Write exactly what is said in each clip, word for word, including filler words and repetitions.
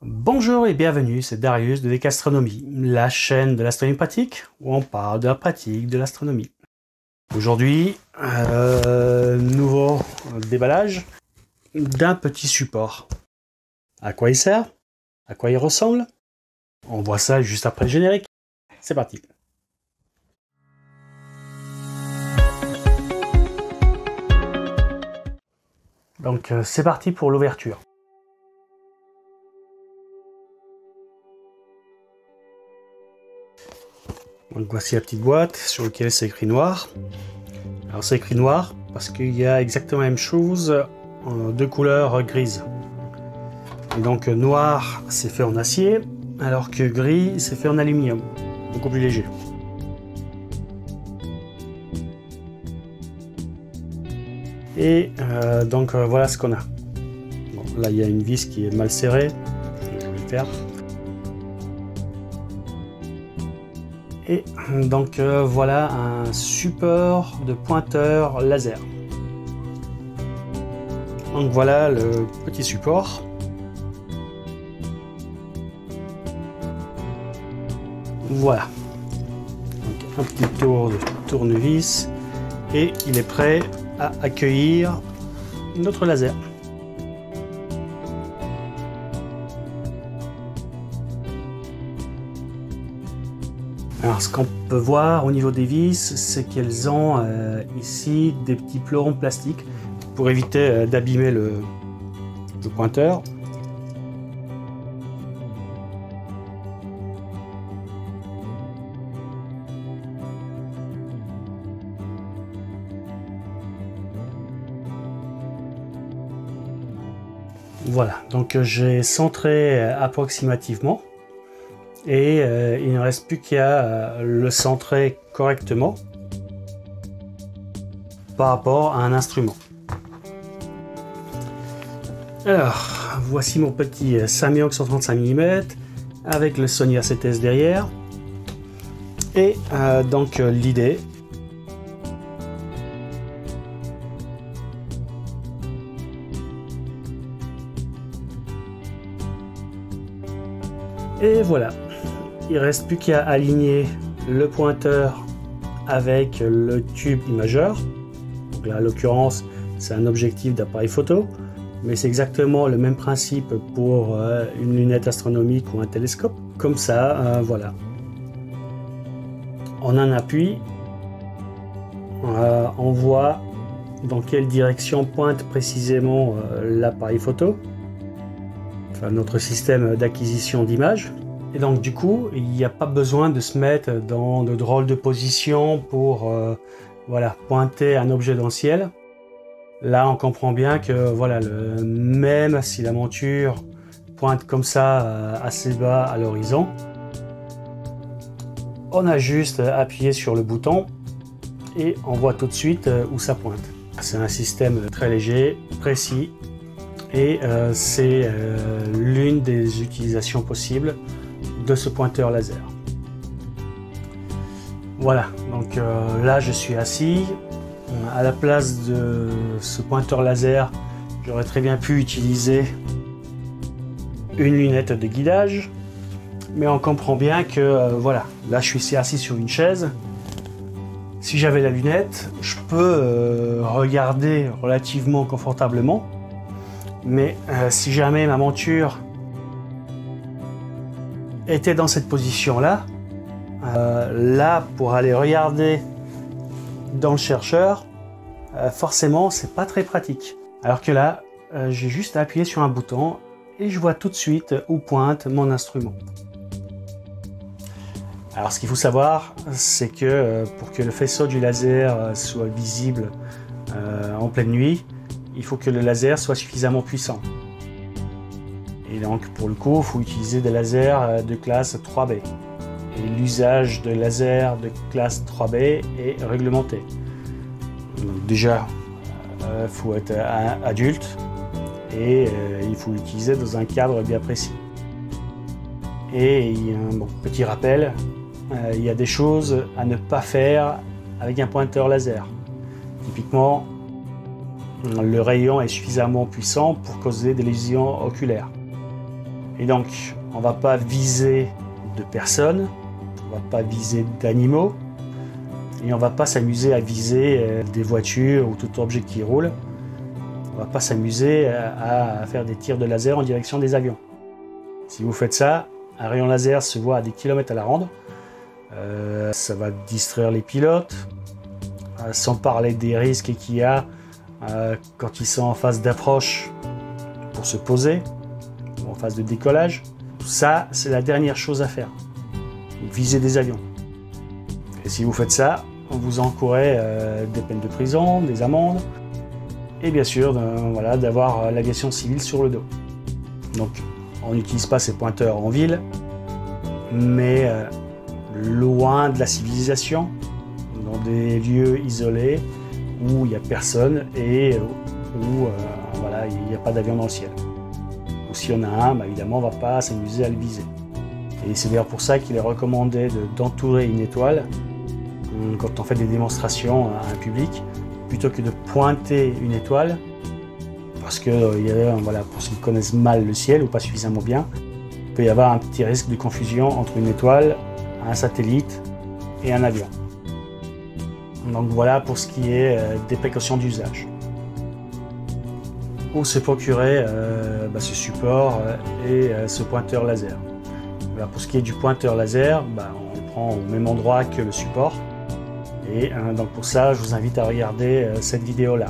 Bonjour et bienvenue, c'est Darius de Decastronomie, la chaîne de l'astronomie pratique où on parle de la pratique de l'astronomie. Aujourd'hui, euh, nouveau déballage d'un petit support. À quoi il sert? À quoi il ressemble? On voit ça juste après le générique. C'est parti. Donc euh, c'est parti pour l'ouverture. Donc voici la petite boîte sur laquelle c'est écrit noir. Alors c'est écrit noir parce qu'il y a exactement la même chose en deux couleurs grises. Et donc noir c'est fait en acier alors que gris c'est fait en aluminium, beaucoup plus léger. Et euh, donc euh, voilà ce qu'on a. Bon, là il y a une vis qui est mal serrée, je vais le faire. Et donc euh, voilà un support de pointeur laser. Donc voilà le petit support. Voilà. Donc un petit tour de tournevis et il est prêt à accueillir notre laser. Alors ce qu'on peut voir au niveau des vis, c'est qu'elles ont euh, ici des petits fleurons plastiques pour éviter euh, d'abîmer le, le pointeur. Voilà, donc j'ai centré approximativement. Et euh, il ne reste plus qu'à euh, le centrer correctement par rapport à un instrument. Alors, voici mon petit Samyang cent trente-cinq millimètres avec le Sony A sept S derrière. Et euh, donc euh, l'idée, et voilà. Il ne reste plus qu'à aligner le pointeur avec le tube imageur. Donc là, en l'occurrence, c'est un objectif d'appareil photo, mais c'est exactement le même principe pour euh, une lunette astronomique ou un télescope. Comme ça, euh, voilà. On en appuie, euh, on voit dans quelle direction pointe précisément euh, l'appareil photo, enfin notre système d'acquisition d'images. Et donc du coup, il n'y a pas besoin de se mettre dans de drôles de positions pour euh, voilà, pointer un objet dans le ciel. Là, on comprend bien que voilà, le, même si la monture pointe comme ça euh, assez bas à l'horizon, on a juste appuyé sur le bouton et on voit tout de suite euh, où ça pointe. C'est un système très léger, précis et euh, c'est euh, l'une des utilisations possibles de ce pointeur laser. Voilà, donc euh, là je suis assis. À la place de ce pointeur laser, j'aurais très bien pu utiliser une lunette de guidage, mais on comprend bien que euh, voilà, là je suis assis sur une chaise. Si j'avais la lunette, je peux euh, regarder relativement confortablement, mais euh, si jamais ma monture était dans cette position là, euh, là pour aller regarder dans le chercheur, euh, forcément c'est pas très pratique. Alors que là, euh, j'ai juste à appuyer sur un bouton et je vois tout de suite où pointe mon instrument. Alors ce qu'il faut savoir, c'est que euh, pour que le faisceau du laser euh, soit visible euh, en pleine nuit, il faut que le laser soit suffisamment puissant. Et donc pour le coup, il faut utiliser des lasers de classe trois B. Et l'usage de lasers de classe trois B est réglementé. Donc déjà, il euh, faut être adulte et euh, il faut l'utiliser dans un cadre bien précis. Et il y a un bon, petit rappel, euh, il y a des choses à ne pas faire avec un pointeur laser. Typiquement, le rayon est suffisamment puissant pour causer des lésions oculaires. Et donc, on ne va pas viser de personnes, on ne va pas viser d'animaux, et on ne va pas s'amuser à viser des voitures ou tout objet qui roule. On ne va pas s'amuser à faire des tirs de laser en direction des avions. Si vous faites ça, un rayon laser se voit à des kilomètres à la ronde. Euh, ça va distraire les pilotes, euh, sans parler des risques qu'il y a euh, quand ils sont en phase d'approche pour se poser, ou en phase de décollage. Ça, c'est la dernière chose à faire. Viser des avions. Et si vous faites ça, vous encourez euh, des peines de prison, des amendes, et bien sûr de, voilà, d'avoir l'aviation civile sur le dos. Donc, on n'utilise pas ces pointeurs en ville, mais euh, loin de la civilisation, dans des lieux isolés où il n'y a personne et où euh, voilà, il n'y a pas d'avion dans le ciel. Ou si on a un, bah, évidemment, on ne va pas s'amuser à le viser. Et c'est d'ailleurs pour ça qu'il est recommandé de, d'entourer une étoile quand on fait des démonstrations à un public, plutôt que de pointer une étoile, parce que euh, voilà, pour ceux qui connaissent mal le ciel ou pas suffisamment bien, il peut y avoir un petit risque de confusion entre une étoile, un satellite et un avion. Donc voilà pour ce qui est euh, des précautions d'usage. Où se procurer euh, bah, ce support euh, et euh, ce pointeur laser. Voilà, pour ce qui est du pointeur laser, bah, on le prend au même endroit que le support. Et euh, donc pour ça, je vous invite à regarder euh, cette vidéo-là.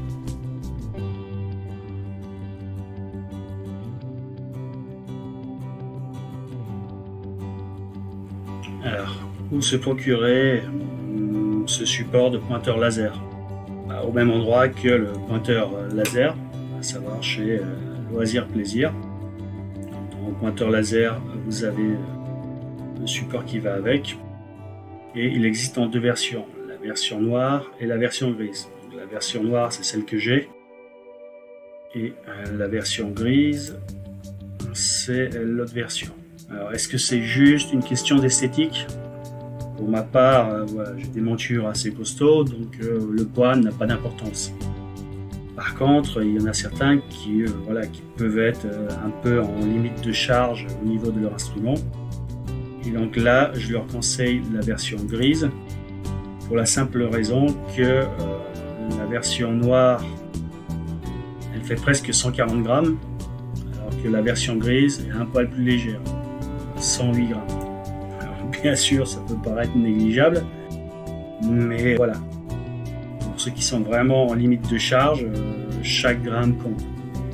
Alors, où se procurer euh, ce support de pointeur laser? Bah, au même endroit que le pointeur laser, à savoir chez euh, Loisirs Plaisir. Dans le pointeur laser, vous avez euh, le support qui va avec. Et il existe en deux versions, la version noire et la version grise. Donc, la version noire, c'est celle que j'ai. Et euh, la version grise, c'est l'autre version. Alors, est-ce que c'est juste une question d'esthétique? Pour ma part, euh, voilà, j'ai des montures assez costauds, donc euh, le poids n'a pas d'importance. Par contre, il y en a certains qui, euh, voilà, qui peuvent être euh, un peu en limite de charge au niveau de leur instrument. Et donc là, je leur conseille la version grise pour la simple raison que euh, la version noire, elle fait presque cent quarante grammes, alors que la version grise est un poil plus légère, cent huit grammes. Alors, bien sûr, ça peut paraître négligeable, mais voilà. Pour ceux qui sont vraiment en limite de charge, euh, chaque gramme compte.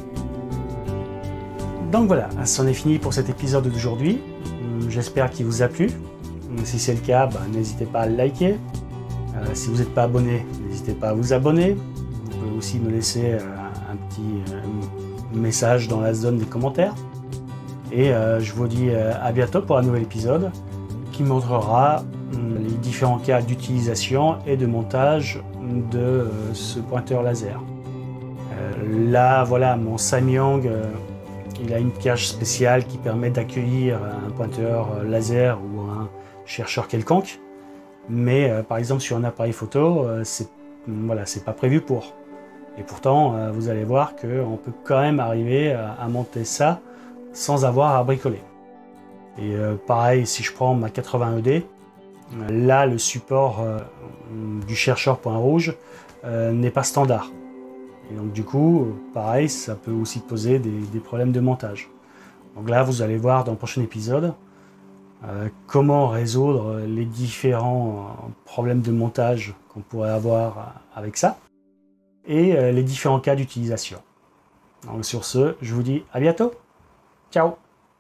Donc voilà, c'en est fini pour cet épisode d'aujourd'hui. J'espère qu'il vous a plu. Si c'est le cas, bah, n'hésitez pas à le liker. Euh, si vous n'êtes pas abonné, n'hésitez pas à vous abonner. Vous pouvez aussi me laisser euh, un petit euh, message dans la zone des commentaires. Et euh, je vous dis euh, à bientôt pour un nouvel épisode qui montrera euh, les différents cas d'utilisation et de montage de euh, ce pointeur laser. Euh, là, voilà, mon Samyang. Euh, Il a une cage spéciale qui permet d'accueillir un pointeur laser ou un chercheur quelconque. Mais euh, par exemple sur un appareil photo, euh, c'est voilà, c'est pas prévu pour. Et pourtant, euh, vous allez voir qu'on peut quand même arriver à, à monter ça sans avoir à bricoler. Et euh, pareil, si je prends ma quatre-vingts E D, euh, là le support euh, du chercheur point rouge euh, n'est pas standard. Et donc du coup, pareil, ça peut aussi poser des, des problèmes de montage. Donc là, vous allez voir dans le prochain épisode euh, comment résoudre les différents problèmes de montage qu'on pourrait avoir avec ça et euh, les différents cas d'utilisation. Donc sur ce, je vous dis à bientôt. Ciao!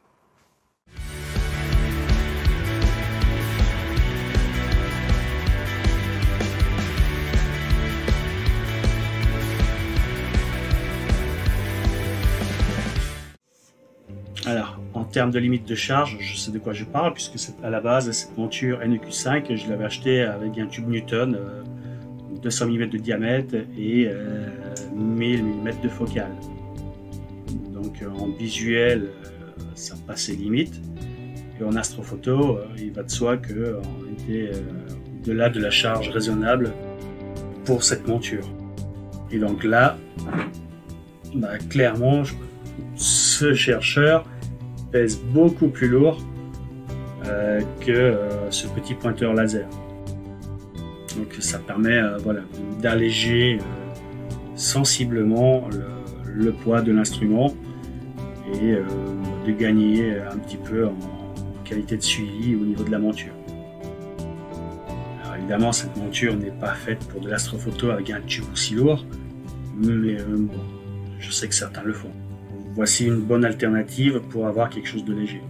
Alors, en termes de limite de charge, je sais de quoi je parle, puisque à la base, cette monture N E Q cinq, je l'avais achetée avec un tube Newton, euh, deux cents millimètres de diamètre et euh, mille millimètres de focale. Donc en visuel, euh, ça passe les limites. Et en astrophoto, euh, il va de soi qu'on était euh, au-delà de la charge raisonnable pour cette monture. Et donc là, bah, clairement, je, ce chercheur pèse beaucoup plus lourd euh, que euh, ce petit pointeur laser. Donc ça permet euh, voilà, d'alléger euh, sensiblement le, le poids de l'instrument et euh, de gagner un petit peu en qualité de suivi au niveau de la monture. Alors évidemment, cette monture n'est pas faite pour de l'astrophoto avec un tube aussi lourd, mais euh, bon, je sais que certains le font. Voici une bonne alternative pour avoir quelque chose de léger.